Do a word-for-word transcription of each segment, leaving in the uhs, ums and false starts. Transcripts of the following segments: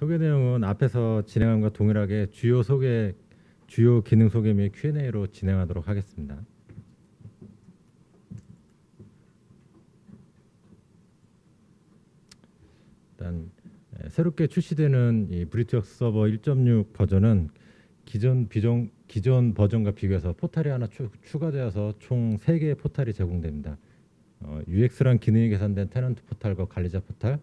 소개 내용은 앞에서 진행한 것과 동일하게 주요 소개, 주요 기능 소개 및 큐 앤 에이로 진행하도록 하겠습니다. 일단 새롭게 출시되는 이 브리트웍스 서버 일 점 육 버전은 기존 비종, 기존 버전과 비교해서 포탈이 하나 추, 추가되어서 총 세 개의 포탈이 제공됩니다. 어, 유 엑스란 기능이 개선된 테넌트 포탈과 관리자 포탈,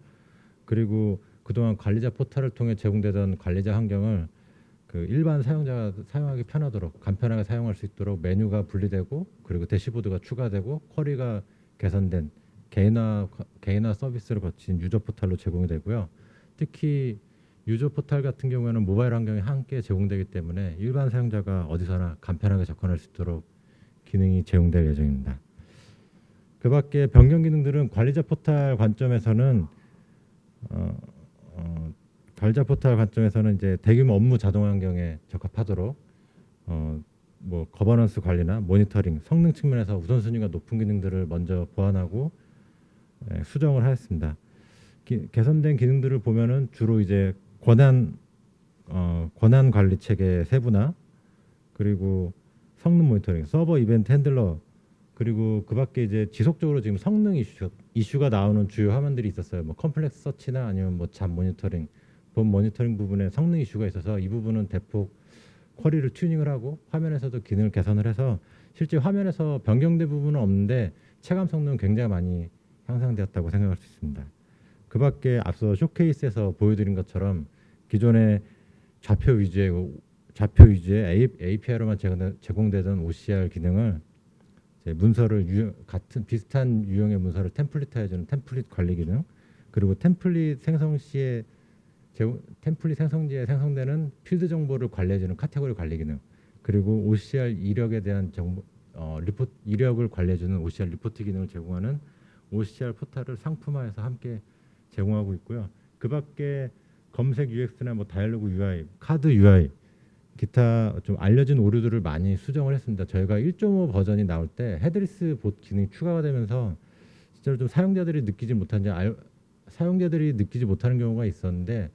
그리고 그동안 관리자 포탈을 통해 제공되던 관리자 환경을 그 일반 사용자가 사용하기 편하도록 간편하게 사용할 수 있도록 메뉴가 분리되고, 그리고 대시보드가 추가되고, 쿼리가 개선된 개인화, 개인화 서비스를 거친 유저 포탈로 제공이 되고요. 특히 유저 포탈 같은 경우에는 모바일 환경이 함께 제공되기 때문에 일반 사용자가 어디서나 간편하게 접근할 수 있도록 기능이 제공될 예정입니다. 그 밖에 변경 기능들은 관리자 포탈 관점에서는 어, 어, 관리자 포탈 관점에서는 이제 대규모 업무 자동 환경에 적합하도록 어, 뭐 거버넌스 관리나 모니터링, 성능 측면에서 우선순위가 높은 기능들을 먼저 보완하고 예, 수정을 하였습니다. 기, 개선된 기능들을 보면은 주로 이제 권한 어, 권한 관리 체계 세분화, 그리고 성능 모니터링, 서버 이벤트 핸들러, 그리고 그밖에 이제 지속적으로 지금 성능 이슈, 이슈가 나오는 주요 화면들이 있었어요. 뭐 컴플렉스 서치나 아니면 뭐 잡 모니터링, 본 모니터링 부분에 성능 이슈가 있어서 이 부분은 대폭 쿼리를 튜닝을 하고 화면에서도 기능을 개선을 해서 실제 화면에서 변경된 부분은 없는데 체감 성능은 굉장히 많이 향상되었다고 생각할 수 있습니다. 그 밖에 앞서 쇼케이스에서 보여드린 것처럼 기존의 좌표 위주의 좌표 위주의 에이피아이로만 제공되던 오 씨 알 기능을 이제 문서를 유, 같은 비슷한 유형의 문서를 템플릿화해주는 템플릿 관리 기능, 그리고 템플릿 생성 시에 제공, 템플릿 생성지에 생성되는 필드 정보를 관리해주는 카테고리 관리 기능, 그리고 오 씨 알 이력에 대한 정보, 어, 리포트, 이력을 관리해주는 오 씨 알 리포트 기능을 제공하는 오 씨 알 포탈을 상품화해서 함께 제공하고 있고요. 그 밖에 검색 유엑스나 뭐 다이얼로그 유아이, 카드 유아이, 기타 좀 알려진 오류들을 많이 수정을 했습니다. 저희가 일 점 오 버전이 나올 때 헤드리스 봇 기능이 추가가 되면서 실제로 좀 사용자들이 느끼지 못한 알, 사용자들이 느끼지 못하는 경우가 있었는데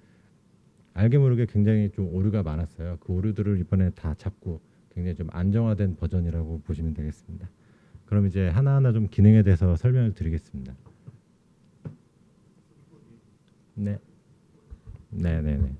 알게 모르게 굉장히 좀 오류가 많았어요. 그 오류들을 이번에 다 잡고 굉장히 좀 안정화된 버전이라고 보시면 되겠습니다. 그럼 이제 하나하나 좀 기능에 대해서 설명을 드리겠습니다. 네, 네, 네, 네.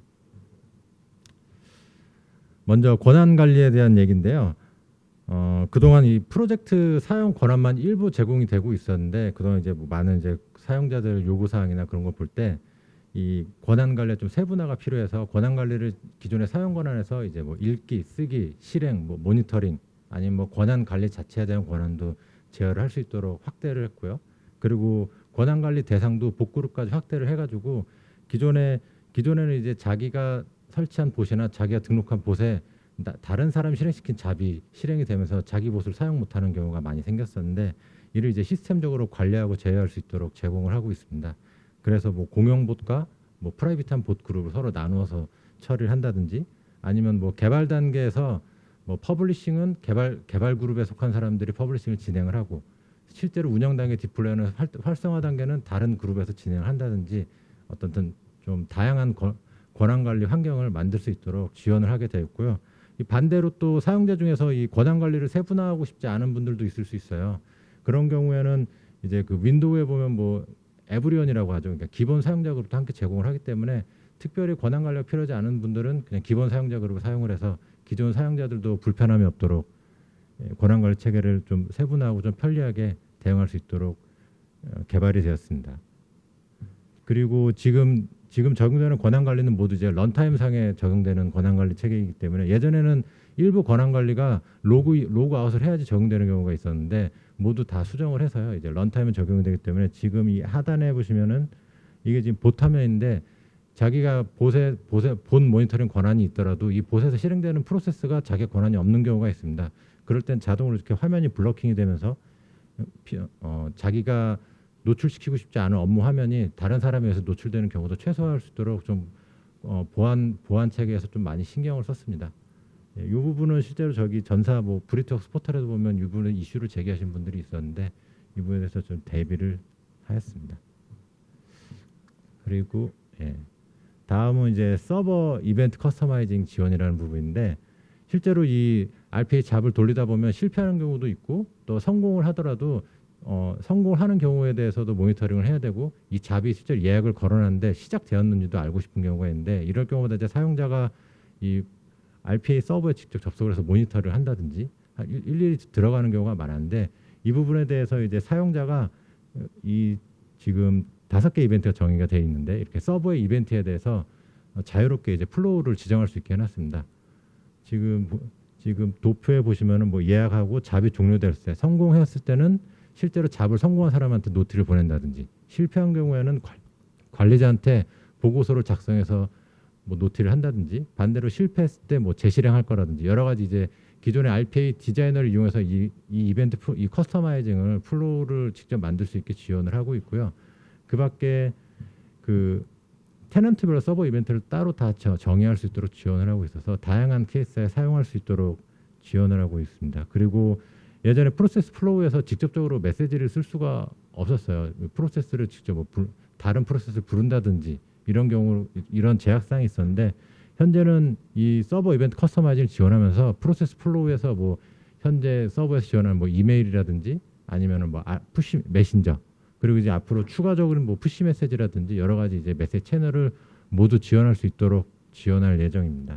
먼저 권한 관리에 대한 얘기인데요. 어, 그동안 이 프로젝트 사용 권한만 일부 제공이 되고 있었는데 그동안 이제 뭐 많은 이제 사용자들 요구 사항이나 그런 거 볼 때 이 권한 관리에 좀 세분화가 필요해서 권한 관리를 기존의 사용 권한에서 이제 뭐 읽기, 쓰기, 실행, 뭐 모니터링, 아니면 뭐 권한 관리 자체에 대한 권한도 제어를 할 수 있도록 확대를 했고요. 그리고 권한 관리 대상도 복그룹까지 확대를 해가지고 기존에 기존에는 이제 자기가 설치한 봇이나 자기가 등록한 봇에 나, 다른 사람이 실행시킨 잡이 실행이 되면서 자기 봇을 사용 못하는 경우가 많이 생겼었는데 이를 이제 시스템적으로 관리하고 제어할 수 있도록 제공을 하고 있습니다. 그래서 뭐 공용 봇과 뭐 프라이빗한 봇 그룹을 서로 나누어서 처리를 한다든지, 아니면 뭐 개발 단계에서 뭐 퍼블리싱은 개발 개발 그룹에 속한 사람들이 퍼블리싱을 진행을 하고 실제로 운영 단계 디플로이는 활, 활성화 단계는 다른 그룹에서 진행을 한다든지 어떤 좀 다양한 거, 권한 관리 환경을 만들 수 있도록 지원을 하게 되었고요. 이 반대로 또 사용자 중에서 이 권한 관리를 세분화하고 싶지 않은 분들도 있을 수 있어요. 그런 경우에는 이제 그 윈도우에 보면 뭐 에브리온이라고 하죠. 그러니까 기본 사용자 그룹도 함께 제공을 하기 때문에 특별히 권한 관리가 필요하지 않은 분들은 그냥 기본 사용자 그룹을 사용을 해서 기존 사용자들도 불편함이 없도록 권한 관리 체계를 좀 세분화하고 좀 편리하게 대응할 수 있도록 개발이 되었습니다. 그리고 지금 지금 적용되는 권한 관리는 모두 이제 런타임 상에 적용되는 권한 관리 체계이기 때문에 예전에는 일부 권한 관리가 로그 로그 아웃을 해야지 적용되는 경우가 있었는데 모두 다 수정을 해서요. 이제 런타임은 적용이 되기 때문에 지금 이 하단에 보시면은 이게 지금 봇 화면인데 자기가 봇에 봇에 본 모니터링 권한이 있더라도 이 봇에서 실행되는 프로세스가 자기 권한이 없는 경우가 있습니다. 그럴 땐 자동으로 이렇게 화면이 블러킹이 되면서 어, 자기가 노출시키고 싶지 않은 업무 화면이 다른 사람에 의해서 노출되는 경우도 최소화할 수 있도록 좀 어, 보안 보안 체계에서 좀 많이 신경을 썼습니다. 이 예, 부분은 실제로 저기 전사 뭐 브리트웍스 포털에도 보면 이 부분은 이슈를 제기하신 분들이 있었는데 이 부분에 대해서 좀 대비를 하였습니다. 그리고 예, 다음은 이제 서버 이벤트 커스터마이징 지원이라는 부분인데 실제로 이 알피에이 잡을 돌리다 보면 실패하는 경우도 있고 또 성공을 하더라도 어, 성공을 하는 경우에 대해서도 모니터링을 해야 되고 이 잡이 실제로 예약을 걸어놨는데 시작되었는지도 알고 싶은 경우가 있는데 이럴 경우마다 이제 사용자가 이 알피에이 서버에 직접 접속을 해서 모니터를 한다든지 일일이 들어가는 경우가 많은데 이 부분에 대해서 이제 사용자가 이 지금 다섯 개 이벤트가 정의가 되어 있는데 이렇게 서버의 이벤트에 대해서 자유롭게 이제 플로우를 지정할 수 있게 해놨습니다. 지금 지금 도표에 보시면은 뭐 예약하고 잡이 종료됐을 때 성공했을 때는 실제로 잡을 성공한 사람한테 노티를 보낸다든지 실패한 경우에는 관리자한테 보고서를 작성해서 뭐 노티를 한다든지 반대로 실패했을 때 뭐 재실행할 거라든지 여러 가지 이제 기존의 알피에이 디자이너를 이용해서 이, 이 이벤트 이 커스터마이징을 플로우를 직접 만들 수 있게 지원을 하고 있고요. 그밖에 그 테넌트별 서버 이벤트를 따로 다 정의할 수 있도록 지원을 하고 있어서 다양한 케이스에 사용할 수 있도록 지원을 하고 있습니다. 그리고 예전에 프로세스 플로우에서 직접적으로 메시지를 쓸 수가 없었어요. 프로세스를 직접 뭐 불, 다른 프로세스를 부른다든지 이런 경우 이런 제약사항이 있었는데 현재는 이 서버 이벤트 커스터마이징을 지원하면서 프로세스 플로우에서 뭐 현재 서버에서 지원하는 뭐 이메일이라든지 아니면은 뭐 아, 푸시 메신저 그리고 이제 앞으로 추가적으로 뭐 푸시 메시지라든지 여러 가지 이제 메시지 채널을 모두 지원할 수 있도록 지원할 예정입니다.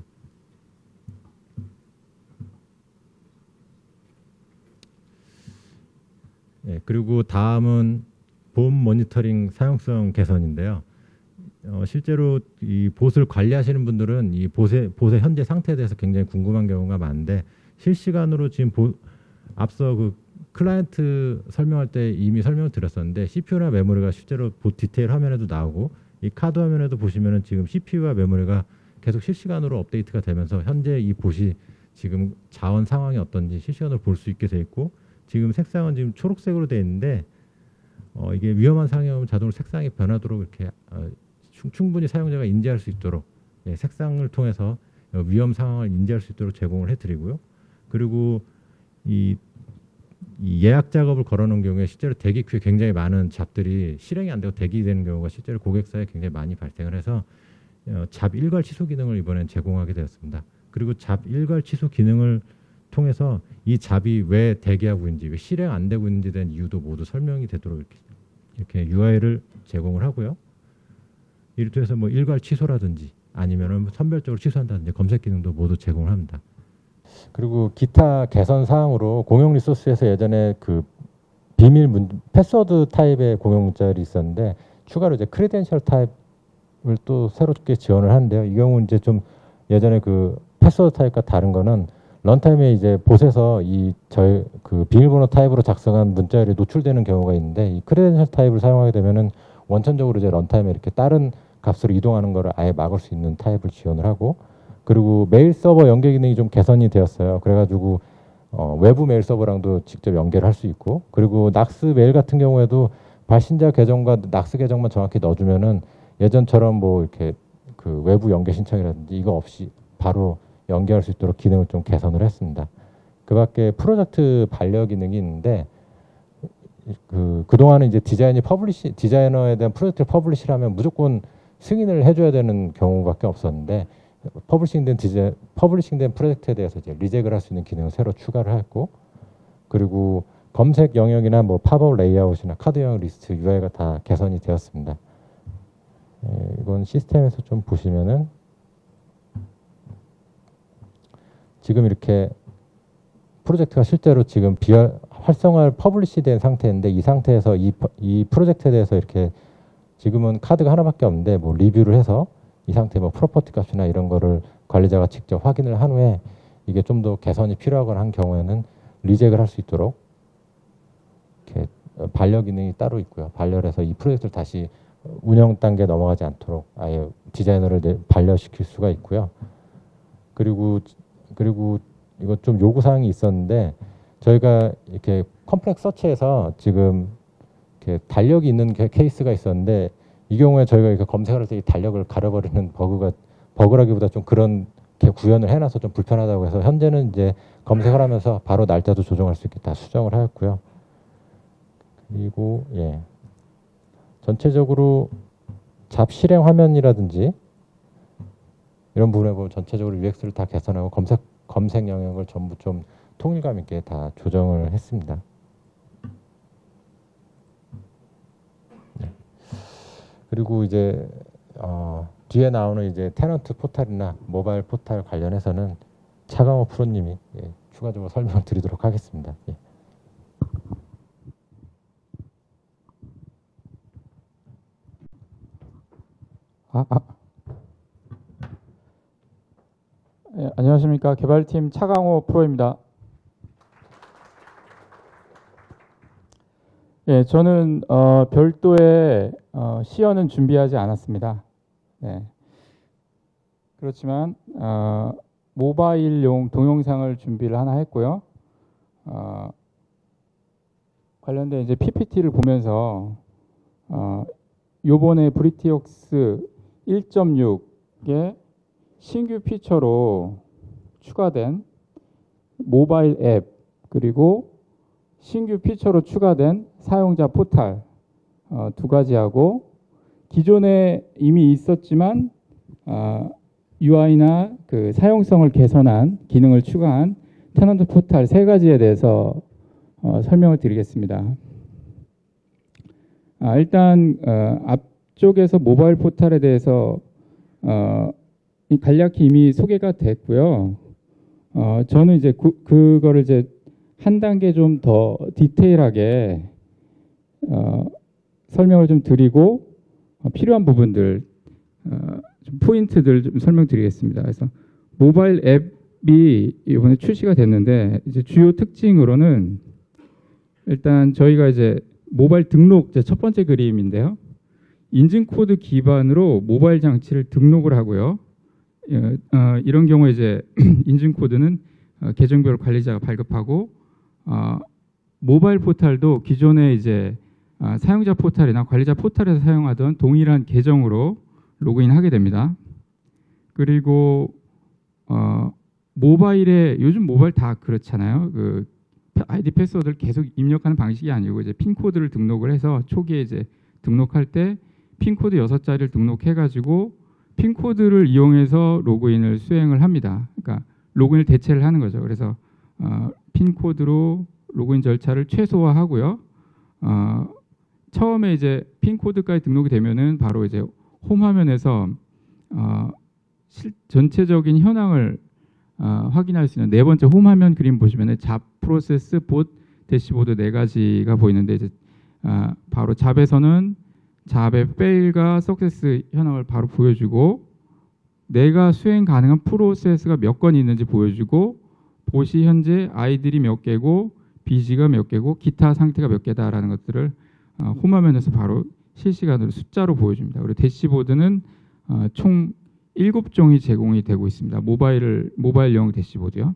네, 그리고 다음은 봄 모니터링 사용성 개선인데요. 어, 실제로 이 봇을 관리하시는 분들은 이 봇의, 봇의 현재 상태에 대해서 굉장히 궁금한 경우가 많은데 실시간으로 지금 보, 앞서 그 클라이언트 설명할 때 이미 설명을 드렸었는데 씨피유나 메모리가 실제로 봇 디테일 화면에도 나오고 이 카드 화면에도 보시면은 지금 씨피유와 메모리가 계속 실시간으로 업데이트가 되면서 현재 이 봇이 지금 자원 상황이 어떤지 실시간으로 볼 수 있게 돼 있고 지금 색상은 지금 초록색으로 되어 있는데 어, 이게 위험한 상황이면 자동으로 색상이 변하도록 이렇게 어, 충분히 사용자가 인지할 수 있도록 예, 색상을 통해서 위험 상황을 인지할 수 있도록 제공을 해드리고요. 그리고 이, 이 예약 작업을 걸어놓은 경우에 실제로 대기 큐에 굉장히 많은 잡들이 실행이 안 되고 대기되는 경우가 실제로 고객사에 굉장히 많이 발생을 해서 어, 잡 일괄 취소 기능을 이번엔 제공하게 되었습니다. 그리고 잡 일괄 취소 기능을 통해서 이 잡이 왜 대기하고 있는지, 왜 실행 안 되고 있는지에 대한 이유도 모두 설명이 되도록 이렇게, 이렇게 유아이를 제공을 하고요. 이를 통해서 뭐 일괄 취소라든지 아니면은 선별적으로 취소한다든지 검색 기능도 모두 제공을 합니다. 그리고 기타 개선 사항으로 공용 리소스에서 예전에 그 비밀 문, 패스워드 타입의 공용 문자들이 있었는데 추가로 이제 크레덴셜 타입을 또 새롭게 지원을 하는데요. 이 경우 이제 좀 예전에 그 패스워드 타입과 다른 거는 런타임에 이제 봇에서 이 저희 그 비밀번호 타입으로 작성한 문자열이 노출되는 경우가 있는데 이 크레덴셜 타입을 사용하게 되면은 원천적으로 이제 런타임에 이렇게 다른 값으로 이동하는 것을 아예 막을 수 있는 타입을 지원을 하고 그리고 메일 서버 연계 기능이 좀 개선이 되었어요. 그래가지고 어, 외부 메일 서버랑도 직접 연계를 할 수 있고 그리고 낙스 메일 같은 경우에도 발신자 계정과 낙스 계정만 정확히 넣어주면은 예전처럼 뭐 이렇게 그 외부 연계 신청이라든지 이거 없이 바로 연계할 수 있도록 기능을 좀 개선을 했습니다. 그 밖에 프로젝트 반려 기능이 있는데 그, 그동안은 이제 디자인이 퍼블리시, 디자이너에 대한 프로젝트를 퍼블리시를 하면 무조건 승인을 해줘야 되는 경우밖에 없었는데, 퍼블리싱된 디자인, 퍼블리싱된 프로젝트에 대해서 이제 리젝을 할 수 있는 기능을 새로 추가를 했고, 그리고 검색 영역이나 뭐 팝업 레이아웃이나 카드 영역 리스트 유아이가 다 개선이 되었습니다. 예, 이건 시스템에서 좀 보시면은, 지금 이렇게 프로젝트가 실제로 지금 비활, 활성화 퍼블리시된 상태인데 이 상태에서 이, 이 프로젝트에 대해서 이렇게 지금은 카드가 하나밖에 없는데 뭐 리뷰를 해서 이 상태 뭐 프로퍼티 값이나 이런 거를 관리자가 직접 확인을 한 후에 이게 좀 더 개선이 필요하거나 한 경우에는 리젝을 할 수 있도록 이렇게 반려 기능이 따로 있고요. 반려를 해서 이 프로젝트를 다시 운영 단계에 넘어가지 않도록 아예 디자이너를 반려시킬 수가 있고요. 그리고 그리고 이거 좀 요구사항이 있었는데 저희가 이렇게 컴플렉스 서치에서 지금 이렇게 달력이 있는 케이스가 있었는데 이 경우에 저희가 이렇게 검색을 해서 이 달력을 가려버리는 버그가 버그라기보다 좀 그런 게 구현을 해놔서 좀 불편하다고 해서 현재는 이제 검색을 하면서 바로 날짜도 조정할 수 있게 다 수정을 하였고요. 그리고 예 전체적으로 잡 실행 화면이라든지 이런 부분에 보면 전체적으로 유엑스를 다 개선하고 검색 검색 영역을 전부 좀 통일감 있게 다 조정을 했습니다. 네. 그리고 이제 어, 뒤에 나오는 이제 테넌트 포탈이나 모바일 포탈 관련해서는 차강호 프로님이 예, 추가적으로 설명을 드리도록 하겠습니다. 예. 아, 아. 예, 안녕하십니까. 개발팀 차강호 프로입니다. 예, 저는 어, 별도의 어, 시연은 준비하지 않았습니다. 네. 그렇지만 어, 모바일용 동영상을 준비를 하나 했고요. 어, 관련된 이제 피피티를 보면서 어, 요번에 브리티웍스 일 점 육의 신규 피처로 추가된 모바일 앱 그리고 신규 피처로 추가된 사용자 포탈 어, 두 가지하고 기존에 이미 있었지만 어, 유아이나 그 사용성을 개선한 기능을 추가한 테넌트 포탈 세 가지에 대해서 어, 설명을 드리겠습니다. 아, 일단 어, 앞쪽에서 모바일 포탈에 대해서 어, 간략히 이미 소개가 됐고요. 어, 저는 이제 그, 그거를 이제 한 단계 좀 더 디테일하게 어, 설명을 좀 드리고 어, 필요한 부분들 어, 좀 포인트들 좀 설명드리겠습니다. 그래서 모바일 앱이 이번에 출시가 됐는데 이제 주요 특징으로는 일단 저희가 이제 모바일 등록 이제 첫 번째 그림인데요. 인증 코드 기반으로 모바일 장치를 등록을 하고요. 어, 이런 경우에 이제 인증 코드는 어, 계정별 관리자가 발급하고 어, 모바일 포탈도 기존에 이제 어, 사용자 포탈이나 관리자 포탈에서 사용하던 동일한 계정으로 로그인하게 됩니다. 그리고 어, 모바일에 요즘 모바일 다 그렇잖아요. 그 아이디 패스워드를 계속 입력하는 방식이 아니고 이제 핀 코드를 등록을 해서 초기에 이제 등록할 때 핀 코드 여섯 자리를 등록해가지고 핀 코드를 이용해서 로그인을 수행을 합니다. 그러니까 로그인을 대체를 하는 거죠. 그래서 어, 핀 코드로 로그인 절차를 최소화하고요. 어, 처음에 이제 핀 코드까지 등록이 되면은 바로 이제 홈 화면에서 어, 실, 전체적인 현황을 어, 확인할 수 있는 네 번째 홈 화면 그림 보시면은 잡, 프로세스, 봇, 대시보드 네 가지가 보이는데 이제 어, 바로 잡에서는 잡의 페일과 석세스 현황을 바로 보여주고 내가 수행 가능한 프로세스가 몇 건이 있는지 보여주고 봇이 현재 아이들이 몇 개고 비지가 몇 개고 기타 상태가 몇 개다라는 것들을 어, 홈 화면에서 바로 실시간으로 숫자로 보여줍니다. 그리고 대시보드는 어, 총 일곱 종이 제공이 되고 있습니다. 모바일을 모바일용 대시보드요.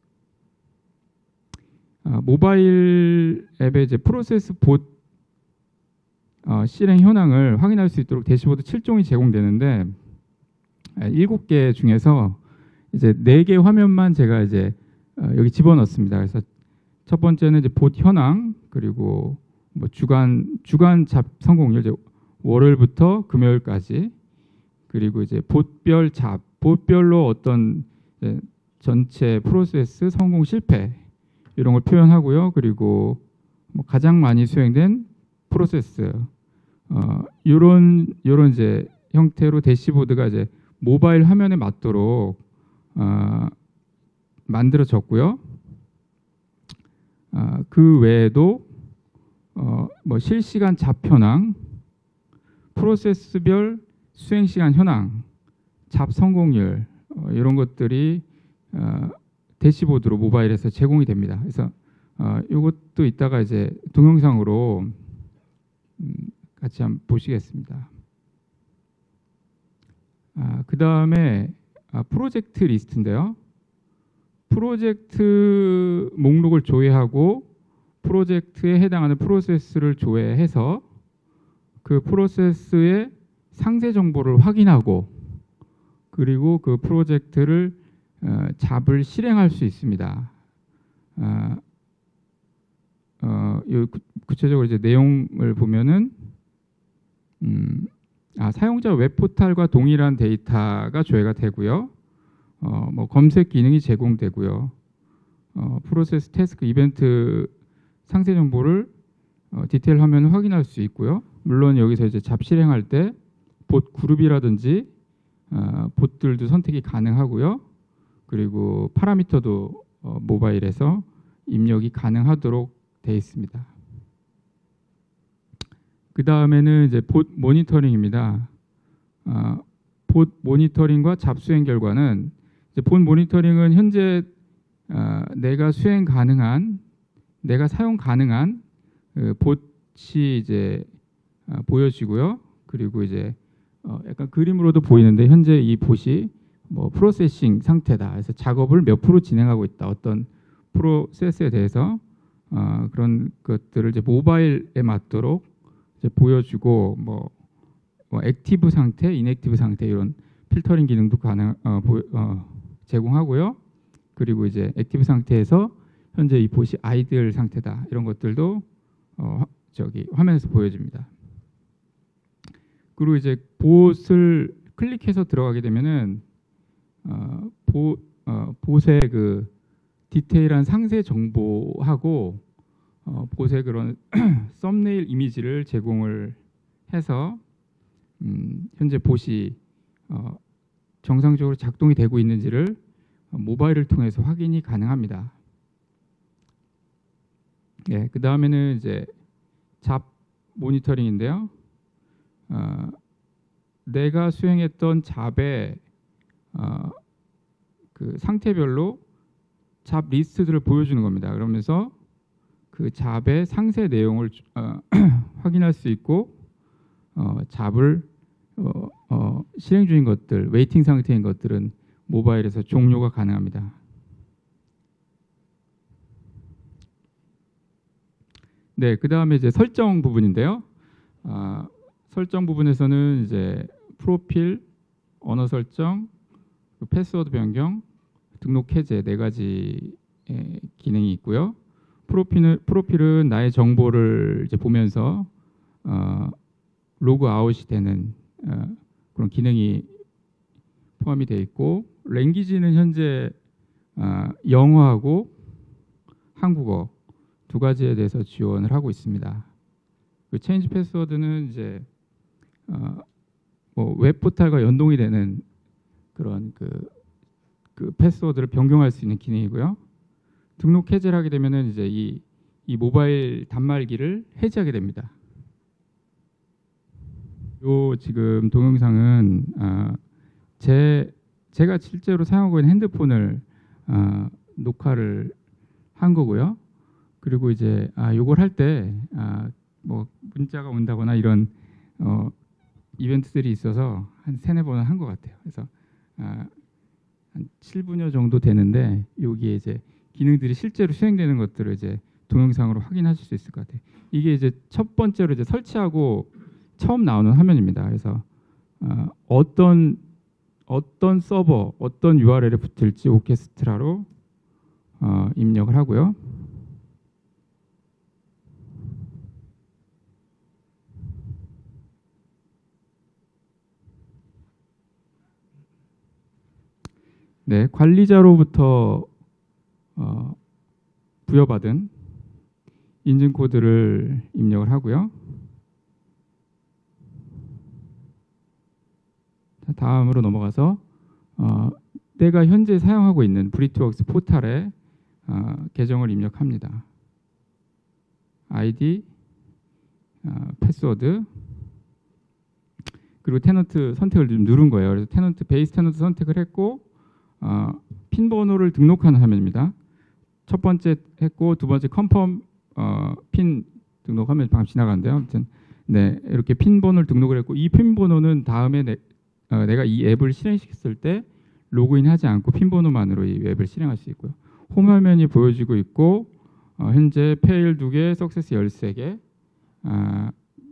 어, 모바일 앱의 이제 프로세스 봇 어, 실행 현황을 확인할 수 있도록 대시보드 칠 종이 제공되는데 일곱 개 중에서 이제 네 개 화면만 제가 이제 어, 여기 집어넣습니다. 그래서 첫 번째는 이제 봇 현황 그리고 뭐 주간 주간 잡 성공률 이제 월요일부터 금요일까지 그리고 이제 봇별 잡 봇별로 어떤 이제 전체 프로세스 성공 실패 이런 걸 표현하고요. 그리고 뭐 가장 많이 수행된 프로세스 어, 이런 이런 이제 형태로 대시보드가 이제 모바일 화면에 맞도록 어, 만들어졌고요. 어, 그 외에도 어, 뭐 실시간 잡 현황, 프로세스별 수행 시간 현황, 잡 성공률 어, 이런 것들이 어, 대시보드로 모바일에서 제공이 됩니다. 그래서 어, 이것도 이따가 이제 동영상으로 음, 같이 한번 보시겠습니다. 아, 그 다음에 아, 프로젝트 리스트인데요. 프로젝트 목록을 조회하고 프로젝트에 해당하는 프로세스를 조회해서 그 프로세스의 상세 정보를 확인하고 그리고 그 프로젝트를 어, 잡을 실행할 수 있습니다. 아, 어, 요 구, 구체적으로 이제 내용을 보면은 음, 아, 아, 사용자 웹 포탈과 동일한 데이터가 조회가 되고요. 어, 뭐 검색 기능이 제공되고요. 어, 프로세스, 태스크, 이벤트 상세 정보를 어, 디테일 화면을 확인할 수 있고요. 물론 여기서 이제 잡 실행할 때 봇 그룹이라든지 어, 봇들도 선택이 가능하고요. 그리고 파라미터도 어, 모바일에서 입력이 가능하도록 되어 있습니다. 그 다음에는 이제 봇 모니터링입니다. 어, 봇 모니터링과 잡 수행 결과는 이제 봇 모니터링은 현재 어, 내가 수행 가능한, 내가 사용 가능한 그 봇이 이제 어, 보여지고요. 그리고 이제 어, 약간 그림으로도 보이는데 현재 이 봇이 뭐 프로세싱 상태다. 그래서 작업을 몇 프로 진행하고 있다. 어떤 프로세스에 대해서 어, 그런 것들을 이제 모바일에 맞도록 이제 보여주고 뭐, 뭐 액티브 상태, 인액티브 상태 이런 필터링 기능도 가능 어, 보, 어, 제공하고요. 그리고 이제 액티브 상태에서 현재 이 봇이 아이들 상태다. 이런 것들도 어, 저기 화면에서 보여집니다. 그리고 이제 봇을 클릭해서 들어가게 되면은 어, 보, 어, 봇의 그 디테일한 상세 정보하고 어, 봇의 그런 썸네일 이미지를 제공을 해서 음, 현재 봇이 어, 정상적으로 작동이 되고 있는지를 어, 모바일을 통해서 확인이 가능합니다. 예, 그 다음에는 이제 잡 모니터링인데요. 어, 내가 수행했던 잡의 어, 그 상태별로 잡 리스트들을 보여주는 겁니다. 그러면서 그 잡의 상세 내용을 어, 확인할 수 있고 어, 잡을 어, 어, 실행 중인 것들, 웨이팅 상태인 것들은 모바일에서 종료가 가능합니다. 네, 그 다음에 이제 설정 부분인데요. 아, 설정 부분에서는 이제 프로필, 언어 설정, 패스워드 변경, 등록 해제 네 가지 기능이 있고요. 프로필은, 프로필은 나의 정보를 이제 보면서 어, 로그 아웃이 되는 어, 그런 기능이 포함이 되어 있고, 랭귀지는 현재 어, 영어하고 한국어 두 가지에 대해서 지원을 하고 있습니다. 그 체인지 패스워드는 이제 어, 뭐 웹 포탈과 연동이 되는 그런 그, 그 패스워드를 변경할 수 있는 기능이고요. 등록 해제를 하게 되면은 이제 이, 이 모바일 단말기를 해제하게 됩니다. 요 지금 동영상은 어, 제 제가 실제로 사용하고 있는 핸드폰을 어, 녹화를 한 거고요. 그리고 이제 아 요걸 할 때 아 뭐 문자가 온다거나 이런 어, 이벤트들이 있어서 한 세네 번은 한 것 같아요. 그래서 아, 한 칠 분여 정도 되는데 여기에 이제 기능들이 실제로 수행되는 것들을 이제 동영상으로 확인하실 수 있을 것 같아요. 이게 이제 첫 번째로 이제 설치하고 처음 나오는 화면입니다. 그래서 어, 어떤 어떤 서버, 어떤 유알엘에 붙을지 오케스트라로 어, 입력을 하고요. 네, 관리자로부터 어, 부여받은 인증 코드를 입력을 하고요. 다음으로 넘어가서 어, 내가 현재 사용하고 있는 브리트웍스 포탈에 어, 계정을 입력합니다. 아이디, 어, 패스워드, 그리고 테넌트 선택을 좀 누른 거예요. 그래서 테넌트 베이스 테넌트 선택을 했고 어, 핀 번호를 등록하는 화면입니다. 첫 번째 했고 두 번째 컨펌 어, 핀 등록하면 방금 지나가는데요. 아무튼 네, 이렇게 핀 번호를 등록을 했고 이 핀 번호는 다음에 내, 어, 내가 이 앱을 실행시켰을 때 로그인하지 않고 핀 번호만으로 이 앱을 실행할 수 있고요. 홈 화면이 보여지고 있고 어, 현재 페일 두 개, 석세스 열세 개 아,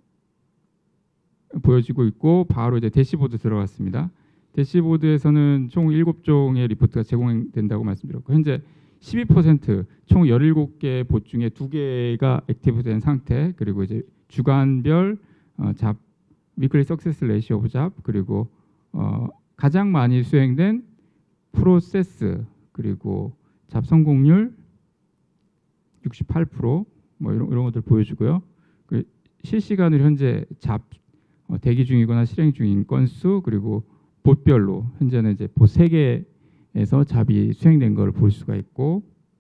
보여지고 있고 바로 이제 대시보드 들어갔습니다. 대시보드에서는 총 일곱 종의 리포트가 제공된다고 말씀드렸고 현재 십이 퍼센트 총 열일곱 개 봇 중에 두 개가 액티브된 상태, 그리고 이제 주간별 어, 잡 weekly success ratio of 잡, 그리고 어, 가장 많이 수행된 프로세스, 그리고 잡 성공률 육십팔 퍼센트 뭐 이런, 이런 것들 보여주고요. 그 실시간으로 현재 잡 어, 대기 중이거나 실행 중인 건수, 그리고 봇별로 현재는 이제 봇 세 개에서 잡이 수행된 걸 볼 수가 있고,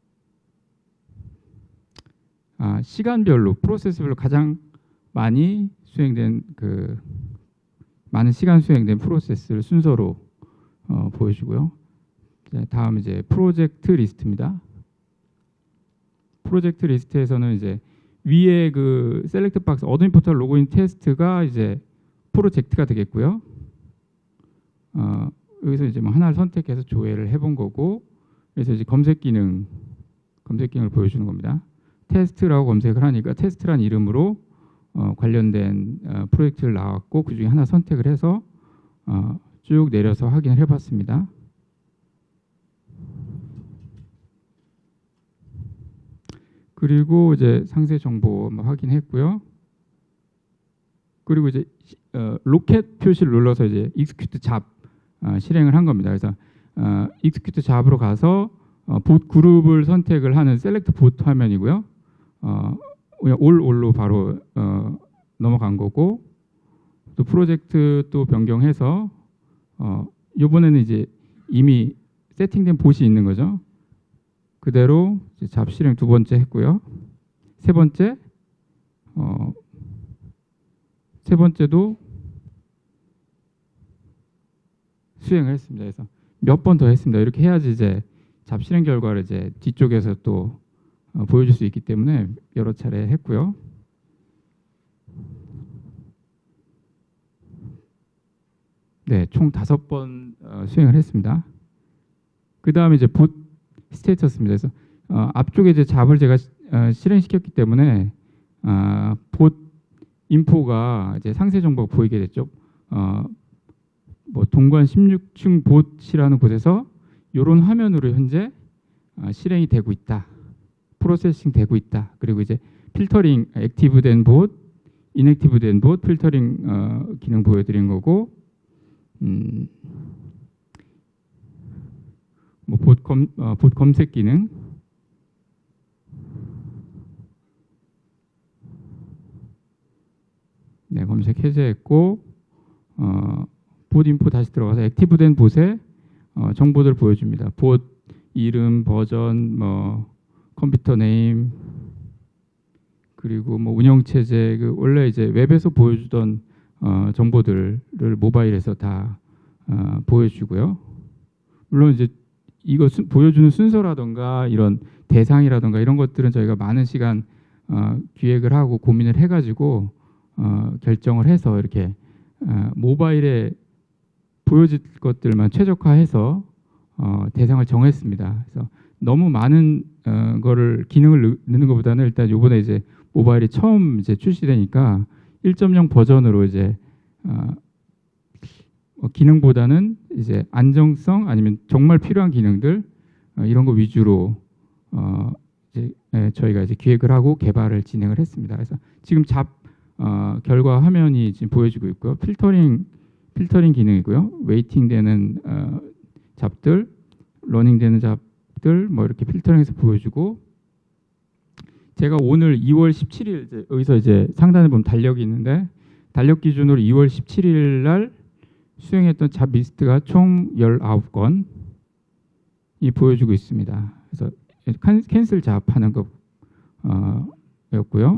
아, 시간별로 프로세스별로 가장 많이 수행된 그 많은 시간 수행된 프로세스를 순서로 어, 보여주고요. 이제 다음 이제 프로젝트 리스트입니다. 프로젝트 리스트에서는 이제 위에 그 셀렉트 박스 어드민 포털 로그인 테스트가 이제 프로젝트가 되겠고요. 어, 여기서 이제 뭐 하나를 선택해서 조회를 해본 거고, 그래서 이제 검색 기능, 검색 기능을 보여주는 겁니다. 테스트라고 검색을 하니까 테스트란 이름으로 어, 관련된 어, 프로젝트를 나왔고, 그 중에 하나 선택을 해서 어, 쭉 내려서 확인을 해봤습니다. 그리고 이제 상세 정보 확인했고요. 그리고 이제 어, 로켓 표시를 눌러서 이제 execute 잡 어, 실행을 한 겁니다. 그래서 어, execute 잡으로 가서 어, 봇 그룹을 선택을 하는 select bot 화면이고요. 어, 그냥 올 올로 바로 어, 넘어간 거고, 또 프로젝트 또 변경해서 어, 이번에는 이제 이미 세팅된 봇이 있는 거죠. 그대로 이제 잡 실행 두 번째 했고요. 세 번째 어, 세 번째도 수행을 했습니다. 그래서 몇 번 더 했습니다. 이렇게 해야지 이제 잡 실행 결과를 이제 뒤쪽에서 또 어, 보여줄 수 있기 때문에 여러 차례 했고요. 네, 총 다섯 번 어, 수행을 했습니다. 그 다음에 이제 봇 스테이터스입니다. 그래서 어, 앞쪽에 이제 잡을 제가 어, 실행시켰기 때문에 어, 봇 인포가 이제 상세 정보가 보이게 됐죠. 어, 뭐 동관 십육 층 봇이라는 곳에서 이런 화면으로 현재 어, 실행이 되고 있다, 프로세싱 되고 있다. 그리고 이제 필터링 액티브된 봇, 인액티브된 봇 필터링 어, 기능 보여드린 거고, 음, 뭐 봇 검, 어, 봇 검색 기능, 네, 검색 해제했고, 어, 봇 인포 다시 들어가서 액티브된 봇의 어, 정보들 보여줍니다. 봇 이름, 버전, 뭐 컴퓨터 네임, 그리고 뭐 운영 체제, 그 원래 이제 웹에서 보여주던 어, 정보들을 모바일에서 다 어, 보여주고요. 물론 이제 이거 수, 보여주는 순서라던가 이런 대상이라던가 이런 것들은 저희가 많은 시간 어, 기획을 하고 고민을 해가지고 어, 결정을 해서 이렇게 어, 모바일에 보여질 것들만 최적화해서 어, 대상을 정했습니다. 그래서 너무 많은 어, 거를 기능을 넣는 것보다는 일단 이번에 이제 모바일이 처음 이제 출시되니까 일 점 영 버전으로 이제 어, 어, 기능보다는 이제 안정성 아니면 정말 필요한 기능들 어, 이런 거 위주로 어, 이제 예, 저희가 이제 기획을 하고 개발을 진행을 했습니다. 그래서 지금 잡 어, 결과 화면이 지금 보여지고 있고요. 필터링 필터링 기능이고요. 웨이팅되는 어, 잡들, 러닝되는 잡들 뭐 이렇게 필터링해서 보여주고, 제가 오늘 이월 십칠일 이제 여기서 이제 상단에 보면 달력이 있는데 달력 기준으로 이월 십칠일 날 수행했던 잡 리스트가 총 열아홉 건이 보여주고 있습니다. 그래서 캔슬 잡하는 거 어, 였고요.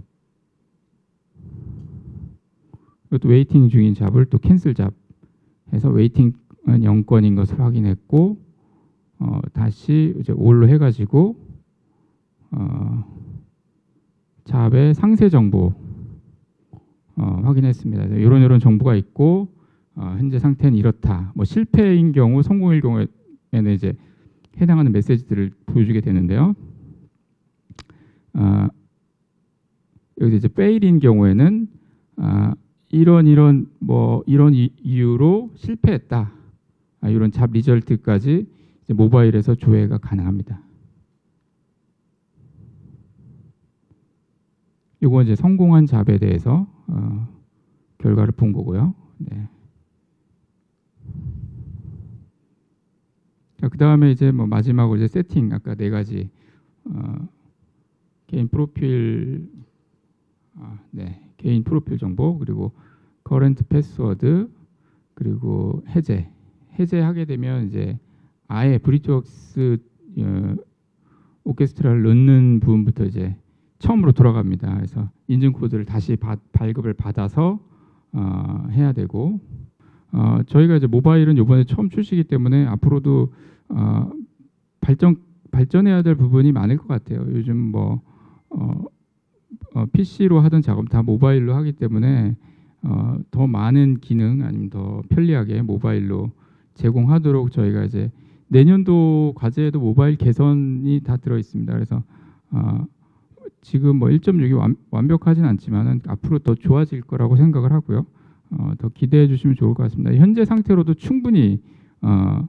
또 웨이팅 중인 잡을 또 캔슬 잡 해서 웨이팅 영 건인 것을 확인했고, 어, 다시 이제 올로 해가지고 어, 잡의 상세 정보 어, 확인했습니다. 이런 이런 정보가 있고 어, 현재 상태는 이렇다. 뭐 실패인 경우, 성공일 경우에는 이제 해당하는 메시지들을 보여주게 되는데요. 어, 여기서 이제 페일인 경우에는 어, 이런 이런 뭐 이런 이, 이유로 실패했다. 아, 이런 잡 리절트까지 이제 모바일에서 조회가 가능합니다. 이건 이제 성공한 잡에 대해서 어, 결과를 본 거고요. 네. 자, 그 다음에 이제 뭐 마지막으로 이제 세팅 아까 네 가지 어, 개인 프로필 아, 네 개인 프로필 정보 그리고 커런트 패스워드 그리고 해제 해제하게 되면 이제 아예 브릿지웍스 어, 오케스트라를 넣는 부분부터 이제 처음으로 돌아갑니다. 그래서 인증 코드를 다시 바, 발급을 받아서 어, 해야 되고 어, 저희가 이제 모바일은 이번에 처음 출시기 때문에 앞으로도 어, 발전 발전해야 될 부분이 많을 것 같아요. 요즘 뭐 어, 어, 피시로 하던 작업 다 모바일로 하기 때문에 어, 더 많은 기능 아니면 더 편리하게 모바일로 제공하도록 저희가 이제 내년도 과제에도 모바일 개선이 다 들어 있습니다. 그래서 어, 지금 뭐 일 점 육이 완, 완벽하진 않지만은 앞으로 더 좋아질 거라고 생각을 하고요. 어, 더 기대해 주시면 좋을 것 같습니다. 현재 상태로도 충분히 어,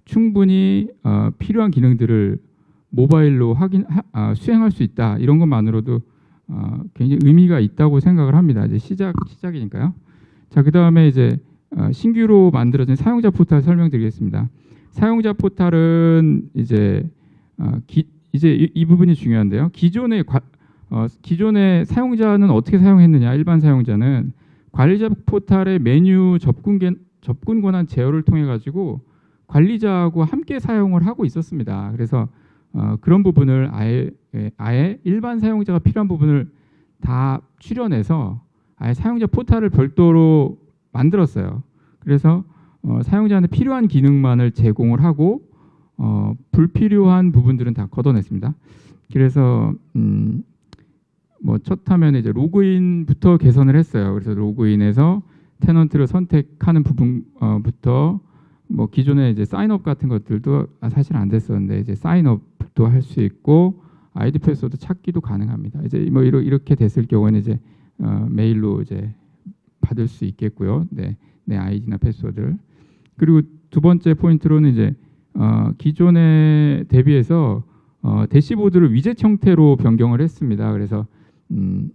충분히 어, 필요한 기능들을 모바일로 확인 하, 아, 수행할 수 있다. 이런 것만으로도 어, 굉장히 의미가 있다고 생각을 합니다. 이제 시작 시작이니까요. 자, 그 다음에 이제 어, 신규로 만들어진 사용자 포탈 설명드리겠습니다. 사용자 포탈은 이제 어, 기, 이제 이, 이 부분이 중요한데요. 기존의 과, 어, 기존의 사용자는 어떻게 사용했느냐? 일반 사용자는 관리자 포탈의 메뉴 접근, 접근 권한 제어를 통해 가지고 관리자하고 함께 사용을 하고 있었습니다. 그래서 어, 그런 부분을 아예 아예 일반 사용자가 필요한 부분을 다 추려내서 아예 사용자 포탈을 별도로 만들었어요. 그래서 어, 사용자한테 필요한 기능만을 제공을 하고 어, 불필요한 부분들은 다 걷어냈습니다. 그래서 음, 뭐 첫 화면에 이제 로그인부터 개선을 했어요. 그래서 로그인에서 테넌트를 선택하는 부분부터 뭐 기존에 이제 사인업 같은 것들도 사실 안 됐었는데 이제 사인업도 할 수 있고 아이디 패스워드 찾기도 가능합니다. 이제 뭐 이렇게 됐을 경우에는 이제 어, 메일로 이제 받을 수 있겠고요. 네, 내 아이디나 패스워드를. 그리고 두 번째 포인트로는 이제 어, 기존에 대비해서 어, 대시보드를 위젯 형태로 변경을 했습니다. 그래서 음,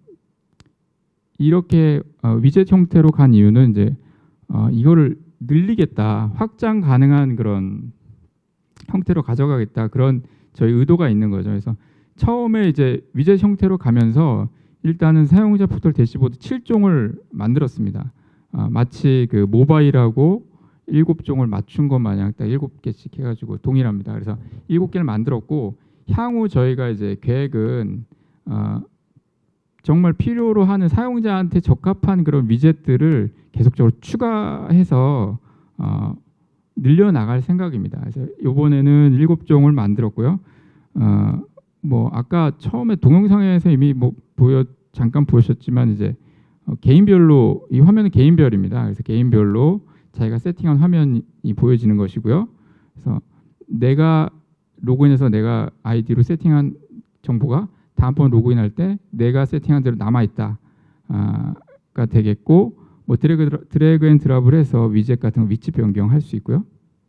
이렇게 어, 위젯 형태로 간 이유는 이제 어, 이거를 늘리겠다, 확장 가능한 그런 형태로 가져가겠다 그런 저희 의도가 있는 거죠. 그래서 처음에 이제 위젯 형태로 가면서 일단은 사용자 포털 대시보드 칠 종을 만들었습니다. 어, 마치 그 모바일하고 일곱 종을 맞춘 것 마냥 딱 일곱 개씩 해가지고 동일합니다. 그래서 일곱 개를 만들었고 향후 저희가 이제 계획은 어, 정말 필요로 하는 사용자한테 적합한 그런 위젯들을 계속적으로 추가해서 어, 늘려나갈 생각입니다. 그래서 이번에는 일곱 종을 만들었고요. 어, 뭐 아까 처음에 동영상에서 이미 뭐 보여 잠깐 보셨지만 이제 어, 개인별로 이 화면은 개인별입니다. 그래서 개인별로 자기가 세팅한 화면이 보여지는 것이고요. 그래서 내가 로그인해서 내가 아이디로 세팅한 정보가 다음번 로그인할 때 내가 세팅한 대로 남아있다가 되겠고 뭐 드래그, 드래그 앤 드랍을 해서 위젯 같은 거 위치 변경할 수 있고요.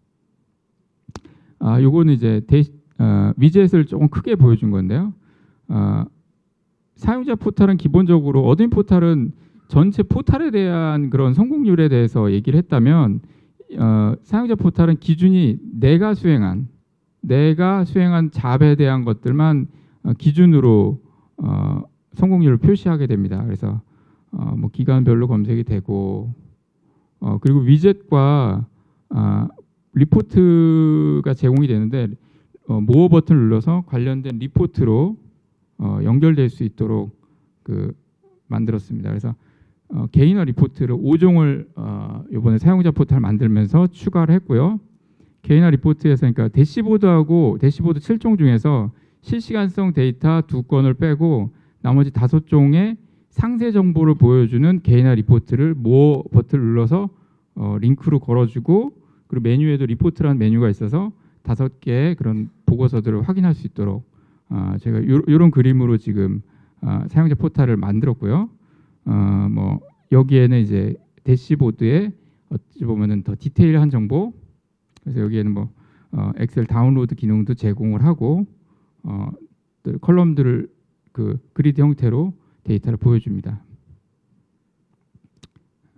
아, 요거는 이제 데, 어, 위젯을 조금 크게 보여준 건데요. 어, 사용자 포탈은 기본적으로 어드민 포탈은 전체 포탈에 대한 그런 성공률에 대해서 얘기를 했다면 어, 사용자 포탈은 기준이 내가 수행한 내가 수행한 잡에 대한 것들만 어, 기준으로 어, 성공률을 표시하게 됩니다. 그래서 어, 뭐 기간별로 검색이 되고 어, 그리고 위젯과 어, 리포트가 제공이 되는데 어, 모어 버튼을 눌러서 관련된 리포트로 어, 연결될 수 있도록 그 만들었습니다. 그래서 어, 개인화 리포트를 오 종을 어, 이번에 사용자 포탈 만들면서 추가를 했고요. 개인화 리포트에서 그러니까 대시보드하고 대시보드 칠 종 중에서 실시간성 데이터 두 건을 빼고 나머지 다섯 종의 상세 정보를 보여주는 개인화 리포트를 모어 버튼을 눌러서 어, 링크로 걸어주고 그리고 메뉴에도 리포트라는 메뉴가 있어서 다섯 개의 그런 보고서들을 확인할 수 있도록 어, 제가 이런 그림으로 지금 어, 사용자 포탈을 만들었고요. 어, 뭐 여기에는 이제 대시보드에 어찌 보면은 더 디테일한 정보, 그래서 여기에는 뭐 어, 엑셀 다운로드 기능도 제공을 하고 어, 또 컬럼들을 그 그리드 형태로 데이터를 보여줍니다.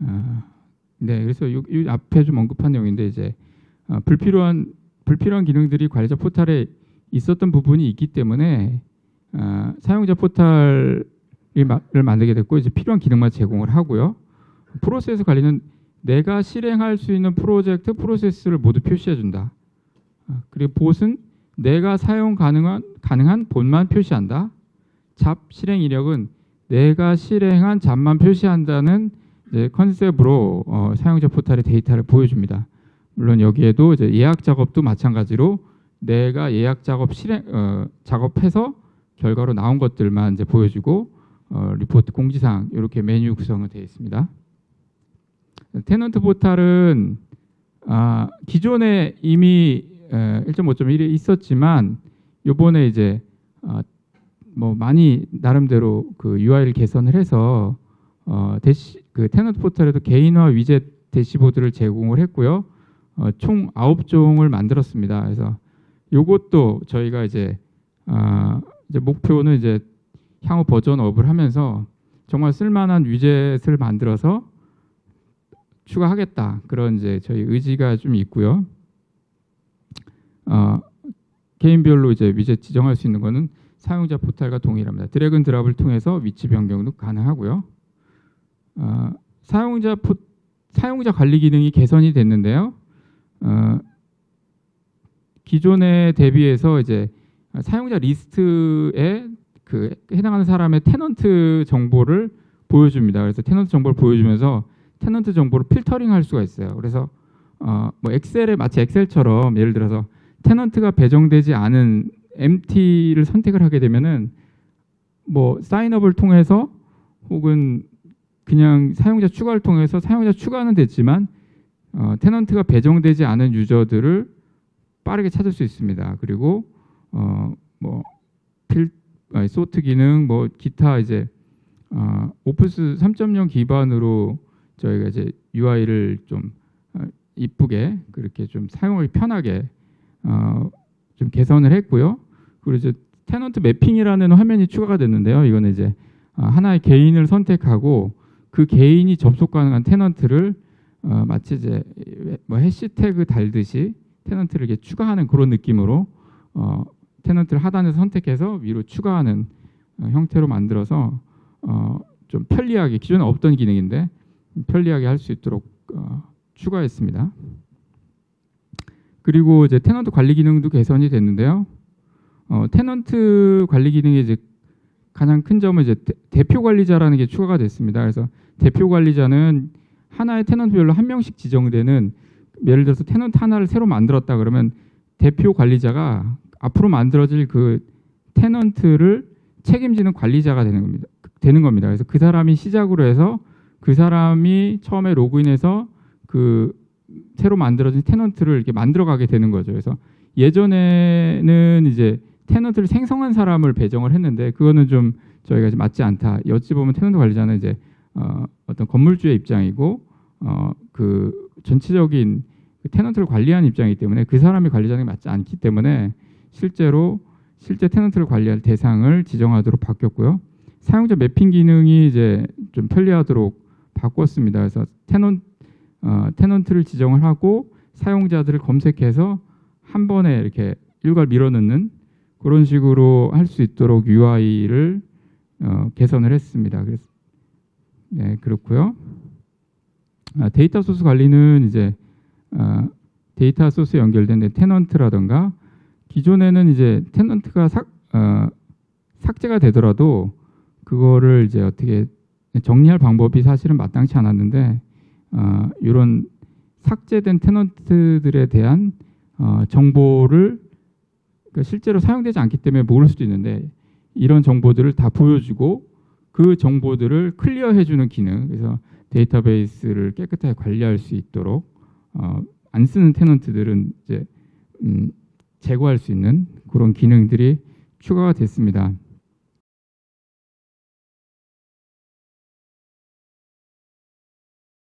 아, 네, 그래서 이, 이 앞에 좀 언급한 내용인데 이제 어, 불필요한 불필요한 기능들이 관리자 포탈에 있었던 부분이 있기 때문에 어, 사용자 포탈을 만들게 됐고 이제 필요한 기능만 제공을 하고요. 프로세스 관리는 내가 실행할 수 있는 프로젝트 프로세스를 모두 표시해 준다. 어, 그리고 봇은 내가 사용 가능한 가능한 봇만 표시한다. 잡 실행 이력은 내가 실행한 잡만 표시한다는 이제 컨셉으로 어, 사용자 포탈의 데이터를 보여줍니다. 물론 여기에도 이제 예약 작업도 마찬가지로 내가 예약 작업 실행 어, 작업해서 결과로 나온 것들만 이제 보여주고 어, 리포트 공지사항 이렇게 메뉴 구성은 되어 있습니다. 테넌트 포탈은 아, 기존에 이미 일 점 오 점 일이 있었지만 이번에 이제 아, 뭐 많이 나름대로 그 유아이를 개선을 해서 어, 대시, 그 테넌트 포털에도 개인화 위젯 대시보드를 제공을 했고요. 어, 총 아홉 종을 만들었습니다. 그래서 요것도 저희가 이제, 아, 이제 목표는 이제 향후 버전업을 하면서 정말 쓸만한 위젯을 만들어서 추가하겠다. 그런 이제 저희 의지가 좀 있고요. 어, 개인별로 이제 위젯 지정할 수 있는 거는 사용자 포탈과 동일합니다. 드래그 앤 드랍을 통해서 위치 변경도 가능하고요. 어, 사용자 포, 사용자 관리 기능이 개선이 됐는데요. 어, 기존에 대비해서 이제 사용자 리스트에 그 해당하는 사람의 테넌트 정보를 보여줍니다. 그래서 테넌트 정보를 보여주면서 테넌트 정보를 필터링할 수가 있어요. 그래서 어, 뭐 엑셀에 마치 엑셀처럼 예를 들어서 테넌트가 배정되지 않은 엠티를 선택을 하게 되면은 뭐 사인업을 통해서 혹은 그냥 사용자 추가를 통해서 사용자 추가는 됐지만 어, 테넌트가 배정되지 않은 유저들을 빠르게 찾을 수 있습니다. 그리고 어, 뭐 필, 아니, 소트 기능, 뭐 기타 이제 어, 오프스 삼 점 영 기반으로 저희가 이제 유아이를 좀 어, 이쁘게 그렇게 좀 사용하기 편하게 어, 좀 개선을 했고요. 그리고 이제 테넌트 매핑이라는 화면이 추가가 됐는데요. 이거는 이제 하나의 개인을 선택하고 그 개인이 접속 가능한 테넌트를 어, 마치 이제 뭐 해시태그 달듯이 테넌트를 이렇게 추가하는 그런 느낌으로 어, 테넌트를 하단에서 선택해서 위로 추가하는 어, 형태로 만들어서 어, 좀 편리하게 기존에 없던 기능인데 편리하게 할 수 있도록 어, 추가했습니다. 그리고 이제 테넌트 관리 기능도 개선이 됐는데요. 어, 테넌트 관리 기능의 이제 가장 큰 점은 이제 대, 대표 관리자라는 게 추가가 됐습니다. 그래서 대표 관리자는 하나의 테넌트별로 한 명씩 지정되는 예를 들어서 테넌트 하나를 새로 만들었다 그러면 대표 관리자가 앞으로 만들어질 그 테넌트를 책임지는 관리자가 되는 겁니다. 되는 겁니다. 그래서 그 사람이 시작으로 해서 그 사람이 처음에 로그인해서 그 새로 만들어진 테넌트를 이렇게 만들어가게 되는 거죠. 그래서 예전에는 이제 테넌트를 생성한 사람을 배정을 했는데 그거는 좀 저희가 이제 맞지 않다. 어찌 보면 테넌트 관리자는 이제 어, 어떤 건물주의 입장이고 어, 그 전체적인 테넌트를 관리하는 입장이기 때문에 그 사람이 관리자는 맞지 않기 때문에 실제로 실제 테넌트를 관리할 대상을 지정하도록 바뀌었고요. 사용자 매핑 기능이 이제 좀 편리하도록 바꿨습니다. 그래서 테넌 어, 테넌트를 지정을 하고 사용자들을 검색해서 한 번에 이렇게 일괄 밀어넣는 그런 식으로 할 수 있도록 유아이를 어, 개선을 했습니다. 그래서 네, 그렇고요. 아, 데이터 소스 관리는 이제 아, 데이터 소스에 연결된 테넌트라든가 기존에는 이제 테넌트가 삭, 어, 삭제가 되더라도 그거를 이제 어떻게 정리할 방법이 사실은 마땅치 않았는데 어, 이런 삭제된 테넌트들에 대한 어, 정보를 그러니까 실제로 사용되지 않기 때문에 모를 수도 있는데 이런 정보들을 다 보여주고 그 정보들을 클리어해주는 기능, 그래서 데이터베이스를 깨끗하게 관리할 수 있도록 어, 안 쓰는 테넌트들은 이제 음, 제거할 수 있는 그런 기능들이 추가가 됐습니다.